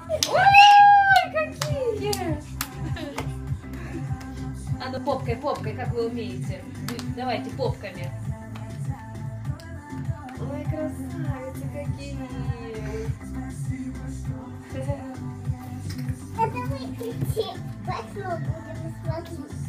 Ой, какие! А ну попкой, попкой, как вы умеете. Давайте попками. Ой, красавицы какие! Это мы идти. Пошел, будем смотреть.